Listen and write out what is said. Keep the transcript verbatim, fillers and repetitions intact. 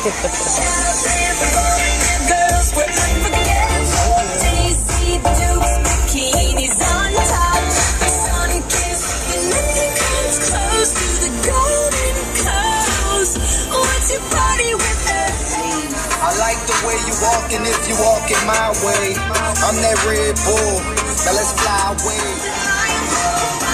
Girls were unforgettable. Daisy Dukes, bikinis on top. Sun-kissed nothing comes close to the golden coast. What's your party with her? I like the way you walking if you walking my way. I'm that Red Bull. Now let's fly away.